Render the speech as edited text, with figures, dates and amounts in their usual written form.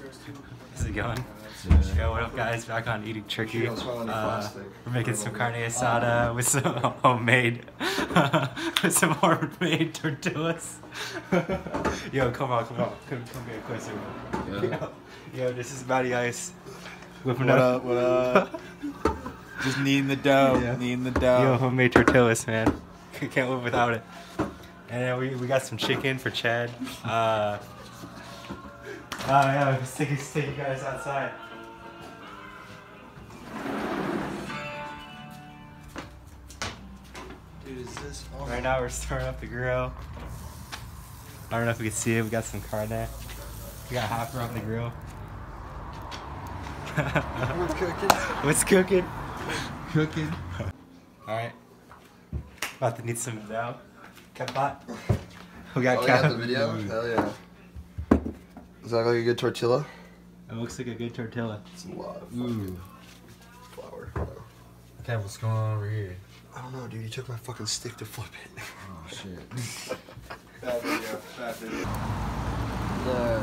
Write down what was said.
How's it going? Yo, what up guys? Back on eating turkey. We're making some carne asada with some homemade tortillas. Yo, come on. Come get closer. Yeah. Yo, this is Matty Ice. Whipping up. What up? Just kneading the dough. Yeah. Kneading the dough. Yo, homemade tortillas, man. Can't live without it. And then we got some chicken for Chad. Yeah, let's take you guys outside. Dude, is this awesome? Right now we're stirring up the grill. I don't know if we can see it. We got some carne. We got Hopper on the grill. We're cooking. What's cooking? Cooking. Alright. About to need some dough. Cut pot. We got Oh, you got the video? Hell yeah. Does that look like a good tortilla? It looks like a good tortilla. It's a lot of Ooh. flour. Okay, what's going on over here? I don't know, dude. You took my fucking stick to flip it. Oh shit. Bad video. Bad video.